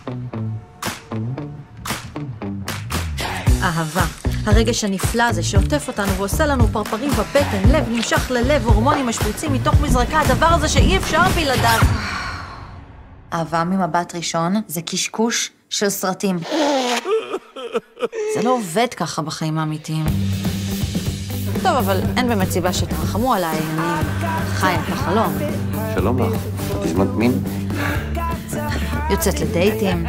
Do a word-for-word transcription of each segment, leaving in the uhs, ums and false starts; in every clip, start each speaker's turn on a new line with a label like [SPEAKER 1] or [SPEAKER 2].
[SPEAKER 1] אהבה. הרגש הנפלא הזה שעוטף אותנו ועושה לנו פרפרים בבטן, לב נמשך ללב, הורמונים משפריצים מתוך מזרקה, הדבר הזה שאי אפשר בלעדיו. אהבה ממבט ראשון זה קשקוש של סרטים. זה לא עובד ככה בחיים האמיתיים. טוב, אבל אין באמת סיבה שתרחמו עליי, אני חיה את החלום.
[SPEAKER 2] שלום לך, תזמנת מין?
[SPEAKER 1] יוצאת לדייטים.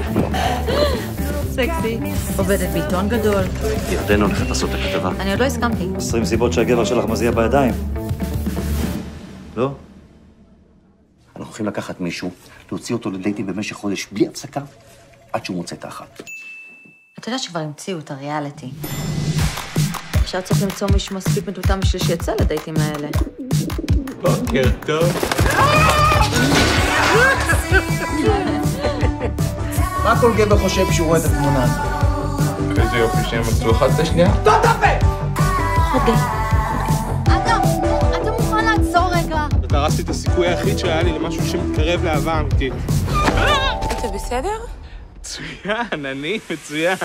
[SPEAKER 1] סקסי. עובדת בעיתון גדול.
[SPEAKER 2] ירדן הולכת לעשות את הכתבה.
[SPEAKER 1] אני עוד לא הסכמתי.
[SPEAKER 3] עשרים סיבות שהגבר שלך מזיע בידיים. לא?
[SPEAKER 2] אנחנו הולכים לקחת מישהו, להוציא אותו לדייטים במשך חודש בלי הפסקה, עד שהוא מוצא את האחת.
[SPEAKER 1] אתה יודע שכבר המציאו את הריאליטי. עכשיו צריך למצוא מישהו מספיק מטומטם בשביל שיצא לדייטים האלה.
[SPEAKER 4] בוקר טוב.
[SPEAKER 3] מה כל גבר חושב כשהוא רואה את התמונה הזאת?
[SPEAKER 4] איזה יופי שהם מצאו אחד את השנייה.
[SPEAKER 3] טוב, טוב!
[SPEAKER 1] חוגי. אתה, אתה מוכן לעצור רגע.
[SPEAKER 4] דרסתי את הסיכוי היחיד שהיה לי למשהו שמתקרב לאהבה אמיתית.
[SPEAKER 5] אתה בסדר?
[SPEAKER 4] מצוין, אני מצוין.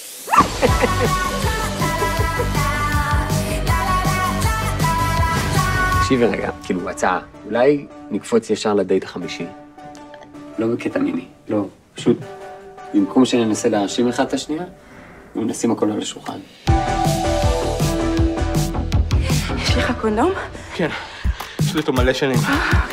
[SPEAKER 6] תקשיבי רגע, כאילו, הצעה, אולי נקפוץ ישר לדייט החמישי? לא בקטע מיני, לא, פשוט, במקום שננסה להאשים אחד את השנייה, ונשים הכל על השולחן.
[SPEAKER 5] יש לך קונדום?
[SPEAKER 4] כן, יש לי אותו מלא שנים.